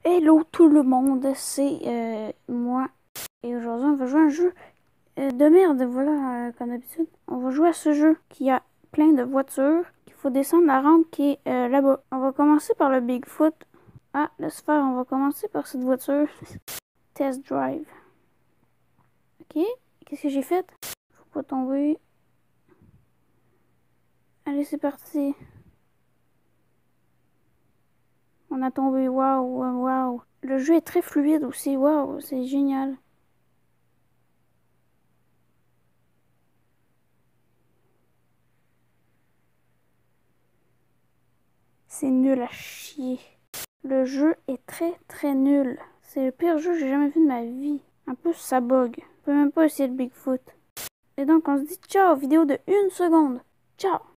Hello tout le monde, c'est moi. Et aujourd'hui, on va jouer à un jeu de merde, voilà, comme d'habitude. On va jouer à ce jeu qui a plein de voitures, qu'il faut descendre la rampe qui est là-bas. On va commencer par le Bigfoot. Ah, laisse faire, on va commencer par cette voiture. Test drive. Ok, qu'est-ce que j'ai fait? Faut pas tomber. Allez, c'est parti. On a tombé, waouh, waouh. Le jeu est très fluide aussi, waouh, c'est génial. C'est nul à chier. Le jeu est très nul. C'est le pire jeu que j'ai jamais vu de ma vie. En plus, ça bug. Je peux même pas essayer le Bigfoot. Et donc, on se dit ciao, vidéo de 1 seconde. Ciao!